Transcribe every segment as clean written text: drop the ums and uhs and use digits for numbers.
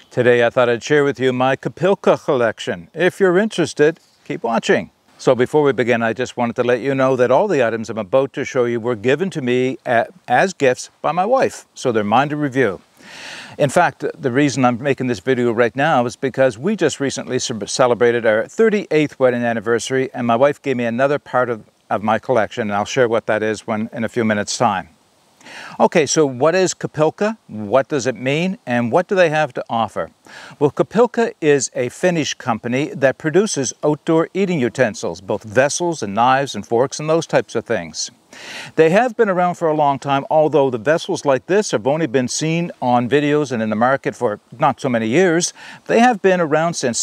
Today I thought I'd share with you my Kupilka collection. If you're interested, keep watching. So before we begin, I just wanted to let you know that all the items I'm about to show you were given to me as gifts by my wife, so they're mine to review. In fact, the reason I'm making this video right now is because we just recently celebrated our 38th wedding anniversary, and my wife gave me another part of my collection, and I'll share what that is in a few minutes' time. Okay, so what is Kupilka? What does it mean? And what do they have to offer? Well, Kupilka is a Finnish company that produces outdoor eating utensils, both vessels and knives and forks and those types of things. They have been around for a long time, although the vessels like this have only been seen on videos and in the market for not so many years. They have been around since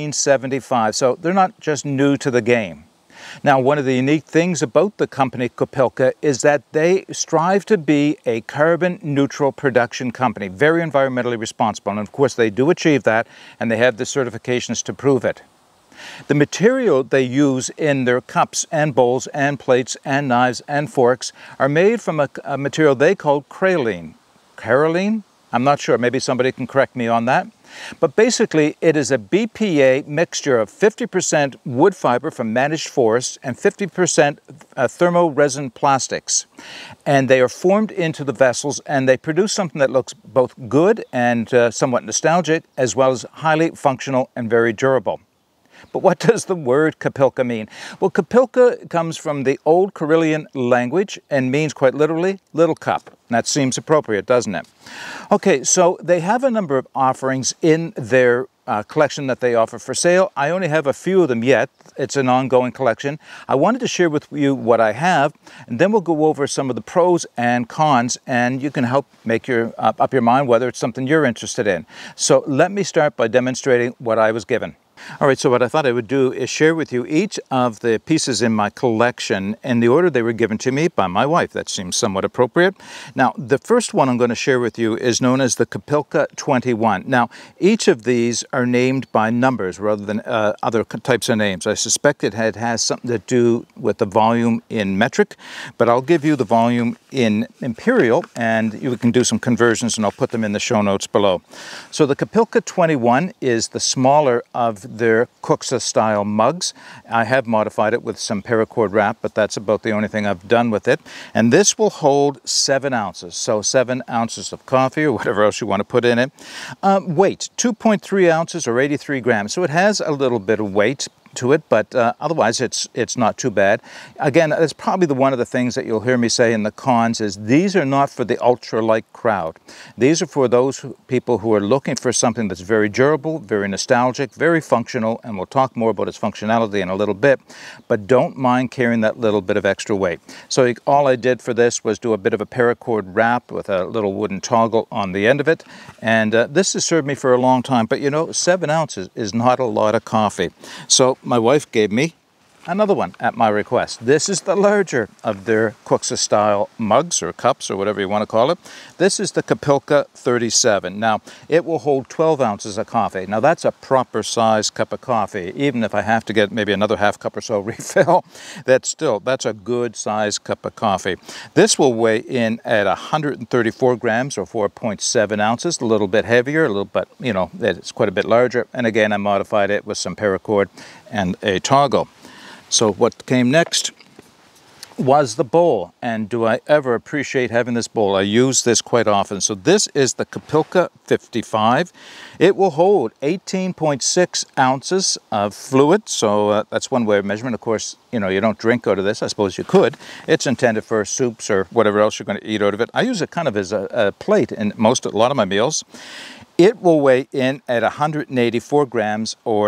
1775, so they're not just new to the game. Now, one of the unique things about the company Kupilka is that they strive to be a carbon neutral production company, very environmentally responsible, and of course they do achieve that, and they have the certifications to prove it. The material they use in their cups and bowls and plates and knives and forks are made from a material they call Kareline. Kareline? I'm not sure, maybe somebody can correct me on that. But basically, it is a BPA mixture of 50% wood fiber from managed forests and 50% thermo resin plastics. And they are formed into the vessels, and they produce something that looks both good and somewhat nostalgic, as well as highly functional and very durable. But what does the word Kupilka mean? Well, Kupilka comes from the old Karelian language and means quite literally little cup. That seems appropriate, doesn't it? Okay, so they have a number of offerings in their collection that they offer for sale. I only have a few of them yet. It's an ongoing collection. I wanted to share with you what I have, and then we'll go over some of the pros and cons, and you can help make up your mind whether it's something you're interested in. So let me start by demonstrating what I was given. All right, so what I thought I would do is share with you each of the pieces in my collection in the order they were given to me by my wife. That seems somewhat appropriate. Now, the first one I'm going to share with you is known as the Kupilka 21. Now, each of these are named by numbers rather than other types of names. I suspect it has something to do with the volume in metric, but I'll give you the volume in imperial, and you can do some conversions, and I'll put them in the show notes below. So the Kupilka 21 is the smaller of their Kupilka style mugs. I have modified it with some paracord wrap, but that's about the only thing I've done with it. And this will hold 7 ounces. So 7 ounces of coffee or whatever else you want to put in it. Weight, 2.3 ounces or 83 grams. So it has a little bit of weight to it, but otherwise it's not too bad. Again, that's probably one of the things that you'll hear me say in the cons is these are not for the ultra-light crowd. These are for those people who are looking for something that's very durable, very nostalgic, very functional, and we'll talk more about its functionality in a little bit, but don't mind carrying that little bit of extra weight. So all I did for this was do a bit of a paracord wrap with a little wooden toggle on the end of it, and this has served me for a long time, but you know, 7 ounces is not a lot of coffee. So my wife gave me another one at my request. This is the larger of their Kupilka style mugs or cups or whatever you want to call it. This is the Kupilka 37. Now, it will hold 12 ounces of coffee. Now, that's a proper size cup of coffee. Even if I have to get maybe another half cup or so refill, that's a good size cup of coffee. This will weigh in at 134 grams or 4.7 ounces, a little bit heavier, a little bit, you know, it's quite a bit larger. And again, I modified it with some paracord and a toggle. So what came next was the bowl, and do I ever appreciate having this bowl. I use this quite often. So this is the Kupilka 55. It will hold 18.6 ounces of fluid, so that's one way of measurement. Of course, you know, you don't drink out of this. I suppose you could. It's intended for soups or whatever else you're going to eat out of it. I use it kind of as a plate in a lot of my meals. It will weigh in at 184 grams or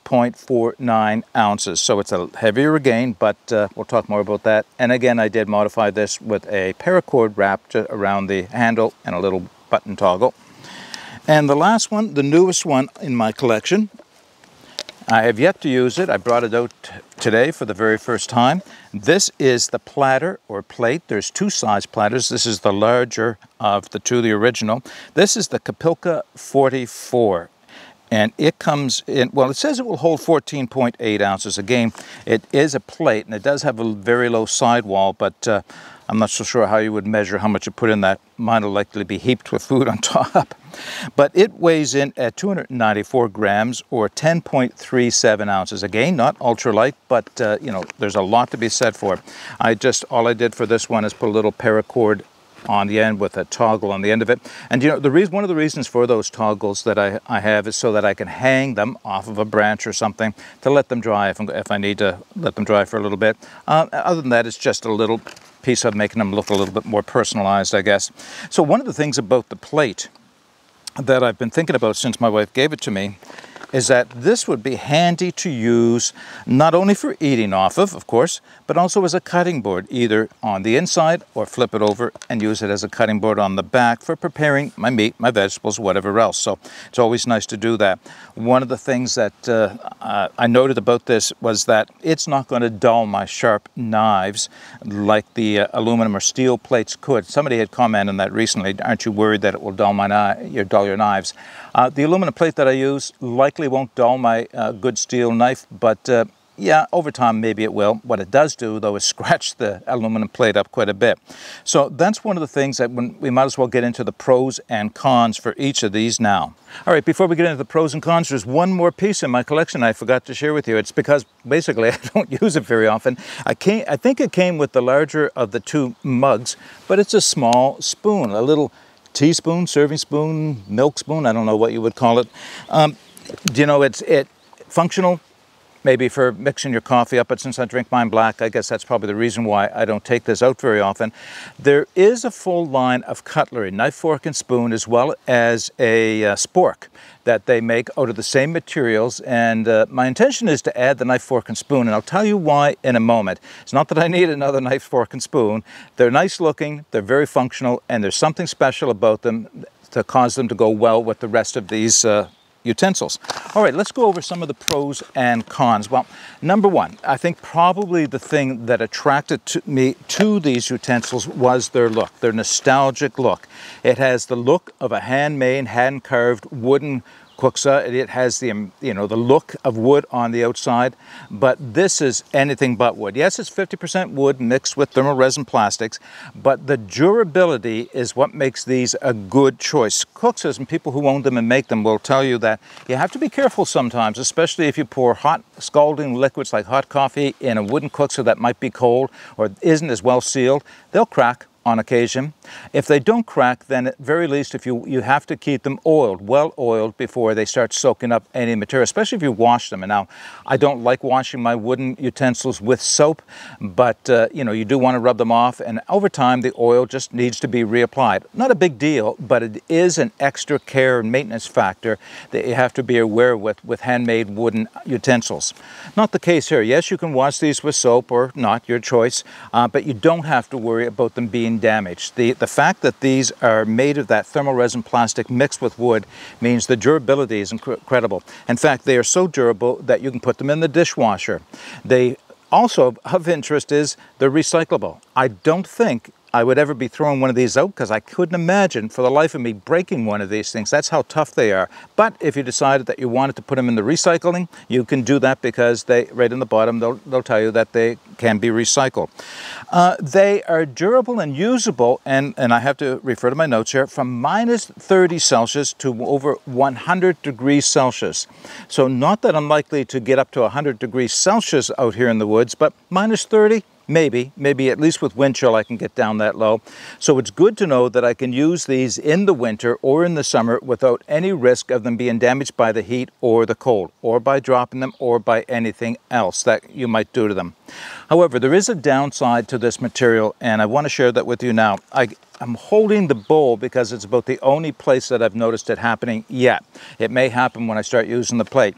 6.49 ounces. So it's a heavier again, but we'll talk more about that. And again, I did modify this with a paracord wrap around the handle and a little button toggle. And the last one, the newest one in my collection, I have yet to use it. I brought it out today for the very first time. This is the platter or plate. There's 2 size platters. This is the larger of the 2, the original. This is the Kupilka 44. And it comes in, well, it says it will hold 14.8 ounces. Again, it is a plate, and it does have a very low sidewall, but I'm not so sure how you would measure how much you put in that. Mine will likely be heaped with food on top. But it weighs in at 294 grams or 10.37 ounces. Again, not ultralight, but you know, there's a lot to be said for it. All I did for this one is put a little paracord on the end with a toggle on the end of it. And you know, one of the reasons for those toggles that I have is so that I can hang them off of a branch or something to let them dry if I need to let them dry for a little bit. Other than that, it's just a little piece of making them look a little bit more personalized, I guess. So one of the things about the plate that I've been thinking about since my wife gave it to me is that this would be handy to use not only for eating off of course, but also as a cutting board, either on the inside or flip it over and use it as a cutting board on the back for preparing my meat, my vegetables, whatever else. So it's always nice to do that. One of the things that I noted about this was that it's not going to dull my sharp knives like the aluminum or steel plates could. Somebody had commented on that recently. Aren't you worried that it will dull your knives? The aluminum plate that I use likely won't dull my good steel knife, but yeah, over time maybe it will. What it does do, though, is scratch the aluminum plate up quite a bit. So that's one of the things that we might as well get into the pros and cons for each of these now. All right, before we get into the pros and cons, there's one more piece in my collection I forgot to share with you. It's because basically I don't use it very often. I think it came with the larger of the two mugs, but it's a small spoon, a little teaspoon, serving spoon, milk spoon, I don't know what you would call it. You know, it's functional, maybe for mixing your coffee up, but since I drink mine black, I guess that's probably the reason why I don't take this out very often. There is a full line of cutlery, knife, fork, and spoon, as well as a spork that they make out of the same materials, and my intention is to add the knife, fork, and spoon, and I'll tell you why in a moment. It's not that I need another knife, fork, and spoon. They're nice looking, they're very functional, and there's something special about them to cause them to go well with the rest of these utensils. All right, let's go over some of the pros and cons. Well, number one, I think probably the thing that attracted me to these utensils was their look, their nostalgic look. It has the look of a handmade, hand-carved wooden kuksa. It has the, you know, the look of wood on the outside, but this is anything but wood. Yes, it's 50% wood mixed with thermal resin plastics, but the durability is what makes these a good choice. Kuksas and people who own them and make them will tell you that you have to be careful sometimes, especially if you pour hot scalding liquids like hot coffee in a wooden kuksa that might be cold or isn't as well sealed. They'll crack on occasion. If they don't crack, then at very least if you have to keep them oiled, well oiled, before they start soaking up any material, especially if you wash them. And now, I don't like washing my wooden utensils with soap, but you know, you do want to rub them off, and over time the oil just needs to be reapplied. Not a big deal, but it is an extra care and maintenance factor that you have to be aware with handmade wooden utensils. Not the case here. Yes, you can wash these with soap or not, your choice, but you don't have to worry about them being damaged. The fact that these are made of that thermal resin plastic mixed with wood means the durability is incredible. In fact, they are so durable that you can put them in the dishwasher. They also, of interest, is they're recyclable. I don't think I would ever be throwing one of these out, because I couldn't imagine for the life of me breaking one of these things. That's how tough they are. But if you decided that you wanted to put them in the recycling, you can do that, because they, right in the bottom, they'll tell you that they can be recycled. They are durable and usable, and I have to refer to my notes here, from minus 30 Celsius to over 100 degrees Celsius. So not that I'm likely to get up to 100 degrees Celsius out here in the woods, but minus 30, maybe at least with wind chill I can get down that low. So it's good to know that I can use these in the winter or in the summer without any risk of them being damaged by the heat or the cold, or by dropping them, or by anything else that you might do to them. However, there is a downside to this material, and I want to share that with you now. I'm holding the bowl because it's about the only place that I've noticed it happening yet. It may happen when I start using the plate.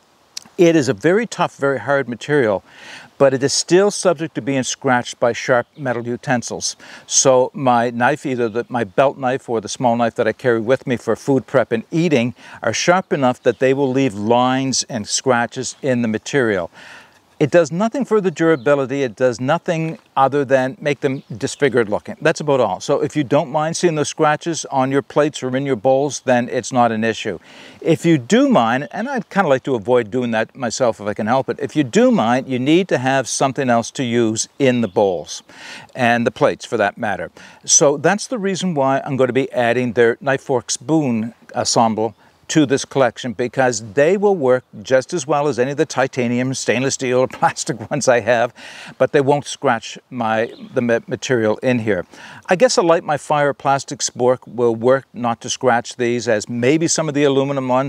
It is a very tough, very hard material, but it is still subject to being scratched by sharp metal utensils. So my knife, either my belt knife or the small knife that I carry with me for food prep and eating, are sharp enough that they will leave lines and scratches in the material. It does nothing for the durability. It does nothing other than make them disfigured looking. That's about all. So if you don't mind seeing those scratches on your plates or in your bowls, then it's not an issue. If you do mind, and I'd kind of like to avoid doing that myself if I can help it, if you do mind, you need to have something else to use in the bowls and the plates for that matter. So that's the reason why I'm going to be adding their knife, fork, spoon ensemble to this collection, because they will work just as well as any of the titanium, stainless steel, or plastic ones I have, but they won't scratch the material in here. I guess a Light My Fire plastic spork will work not to scratch these, as maybe some of the aluminum ones,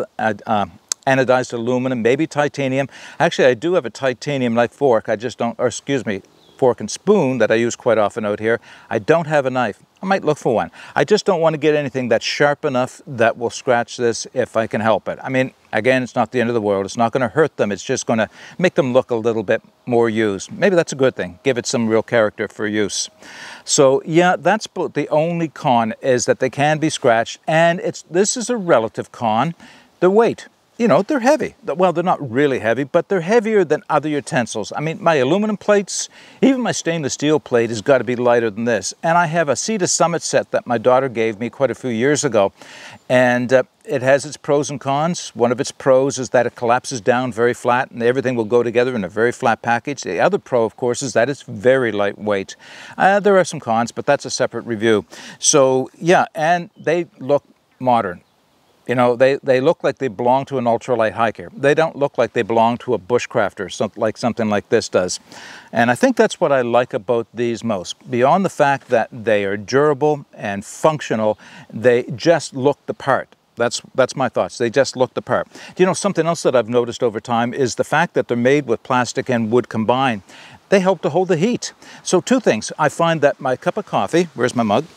anodized aluminum, maybe titanium. Actually, I do have a titanium knife fork, I just don't, or excuse me, fork and spoon that I use quite often out here. I don't have a knife. I might look for one. I just don't want to get anything that's sharp enough that will scratch this if I can help it. I mean, again, it's not the end of the world. It's not going to hurt them. It's just going to make them look a little bit more used. Maybe that's a good thing. Give it some real character for use. So yeah, that's the only con, is that they can be scratched, and this is a relative con. The weight. You know, they're heavy. Well, they're not really heavy, but they're heavier than other utensils. I mean, my aluminum plates, even my stainless steel plate has got to be lighter than this. And I have a Sea to Summit set that my daughter gave me quite a few years ago. And it has its pros and cons. One of its pros is that it collapses down very flat and everything will go together in a very flat package. The other pro, of course, is that it's very lightweight. There are some cons, but that's a separate review. So yeah, and they look modern. You know, they look like they belong to an ultralight hiker. They don't look like they belong to a bushcrafter, something like this does. And I think that's what I like about these most. Beyond the fact that they are durable and functional, they just look the part. That's my thoughts. They just look the part. You know, something else that I've noticed over time is the fact that they're made with plastic and wood combined. They help to hold the heat. So two things. I find that my cup of coffee, where's my mug?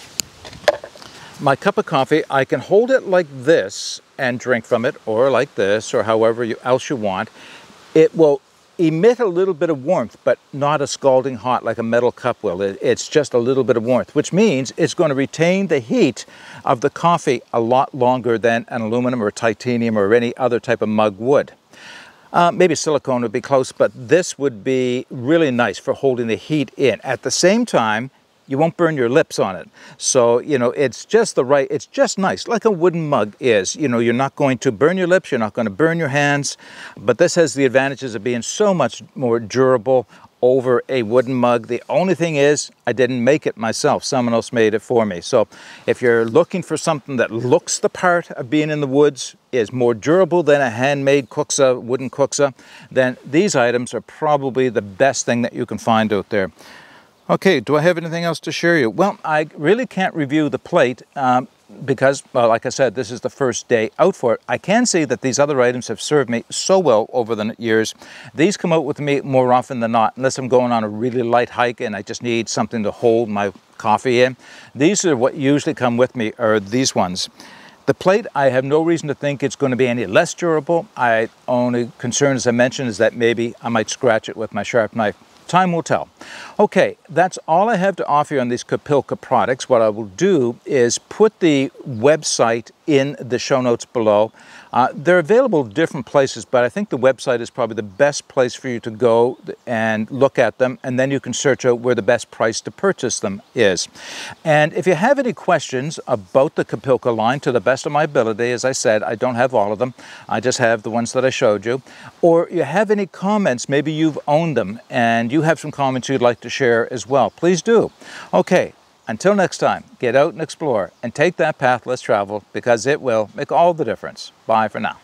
My cup of coffee, I can hold it like this and drink from it, or like this, or however else you want. It will emit a little bit of warmth, but not a scalding hot like a metal cup will. It's just a little bit of warmth, which means it's going to retain the heat of the coffee a lot longer than an aluminum or titanium or any other type of mug would. Maybe silicone would be close, but this would be really nice for holding the heat in. At the same time, you won't burn your lips on it. So, you know, it's just it's just nice, like a wooden mug is. You know, you're not going to burn your lips, you're not going to burn your hands, but this has the advantages of being so much more durable over a wooden mug. The only thing is, I didn't make it myself. Someone else made it for me. So if you're looking for something that looks the part of being in the woods, is more durable than a handmade kuxa, wooden kuxa, then these items are probably the best thing that you can find out there. Okay, do I have anything else to share you? Well, I really can't review the plate because, well, like I said, this is the first day out for it. I can see that these other items have served me so well over the years. These come out with me more often than not, unless I'm going on a really light hike and I just need something to hold my coffee in. These are what usually come with me, are these ones. The plate, I have no reason to think it's going to be any less durable. My only concern, as I mentioned, is that maybe I might scratch it with my sharp knife. Time will tell. Okay, that's all I have to offer you on these Kupilka products. What I will do is put the website in the show notes below. They're available at different places, but I think the website is probably the best place for you to go and look at them, and then you can search out where the best price to purchase them is. And if you have any questions about the Kupilka line, to the best of my ability, as I said, I don't have all of them. I just have the ones that I showed you. Or you have any comments, maybe you've owned them, and you have some comments you'd like to share as well, please do. Okay. Until next time, get out and explore and take that path less traveled, because it will make all the difference. Bye for now.